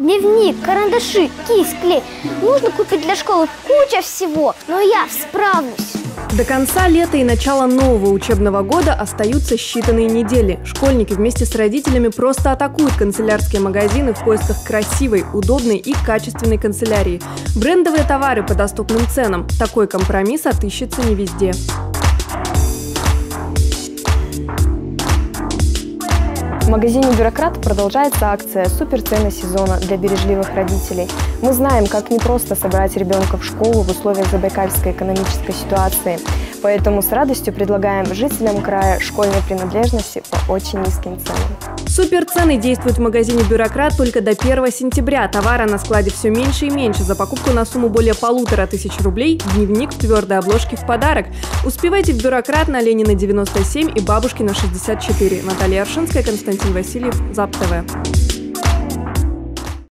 Дневник, карандаши, кисть, клей. Нужно купить для школы куча всего, но я справлюсь. До конца лета и начала нового учебного года остаются считанные недели. Школьники вместе с родителями просто атакуют канцелярские магазины в поисках красивой, удобной и качественной канцелярии. Брендовые товары по доступным ценам. Такой компромисс отыщется не везде. В магазине «Бюрократ» продолжается акция «Суперцены сезона» для бережливых родителей. Мы знаем, как непросто собрать ребенка в школу в условиях забайкальской экономической ситуации. Поэтому с радостью предлагаем жителям края школьной принадлежности по очень низким ценам. Суперцены действуют в магазине «Бюрократ» только до 1 сентября. Товара на складе все меньше и меньше. За покупку на сумму более 1500 рублей дневник в твердой обложке в подарок. Успевайте в «Бюрократ» на Ленина 97 и Бабушкина 64. Наталья Аршинская, Константин Васильев, ЗАП ТВ.